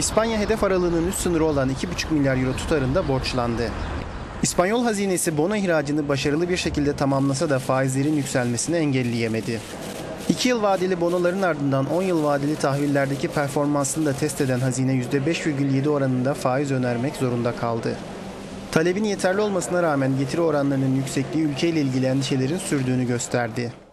İspanya hedef aralığının üst sınırı olan 2,5 milyar euro tutarında borçlandı. İspanyol hazinesi bono ihracını başarılı bir şekilde tamamlasa da faizlerin yükselmesini engelleyemedi. 2 yıl vadeli bonoların ardından 10 yıl vadeli tahvillerdeki performansını da test eden hazine %5,7 oranında faiz önermek zorunda kaldı. Talebin yeterli olmasına rağmen getiri oranlarının yüksekliği ülkeyle ilgili endişelerin sürdüğünü gösterdi.